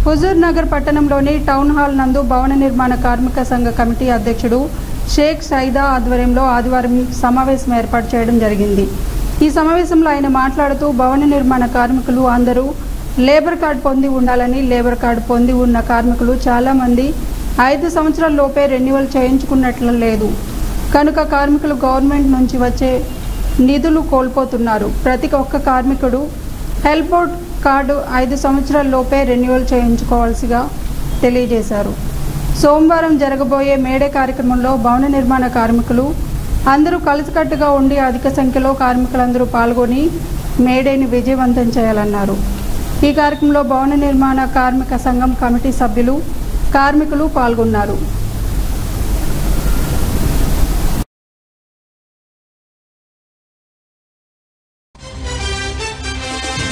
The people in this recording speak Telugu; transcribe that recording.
హుజూర్ నగర్ పట్టణంలోని టౌన్ హాల్ నందు భవన నిర్మాణ కార్మిక సంఘ కమిటీ అధ్యక్షుడు షేక్ సైదా ఆధ్వర్యంలో ఆదివారం సమావేశం ఏర్పాటు చేయడం జరిగింది. ఈ సమావేశంలో ఆయన మాట్లాడుతూ భవన నిర్మాణ కార్మికులు అందరూ లేబర్ కార్డు పొంది ఉండాలని, లేబర్ కార్డు పొంది ఉన్న కార్మికులు చాలామంది 5 సంవత్సరాల లోపే రెన్యువల్ చేయించుకున్నట్లు లేదు కనుక కార్మికులు గవర్నమెంట్ నుంచి వచ్చే నిధులు కోల్పోతున్నారు. ప్రతి ఒక్క కార్మికుడు హెల్ప్ బోర్డ్ కార్డు 5 సంవత్సరాల లోపే రెన్యువల్ చేయించుకోవాల్సిగా తెలియజేశారు. సోమవారం జరగబోయే మేడే కార్యక్రమంలో భవన నిర్మాణ కార్మికులు అందరూ కలిసికట్టుగా ఉండి అధిక సంఖ్యలో కార్మికులందరూ పాల్గొని మేడేని విజయవంతం చేయాలన్నారు. ఈ కార్యక్రమంలో భవన నిర్మాణ కార్మిక సంఘం కమిటీ సభ్యులు, కార్మికులు పాల్గొన్నారు.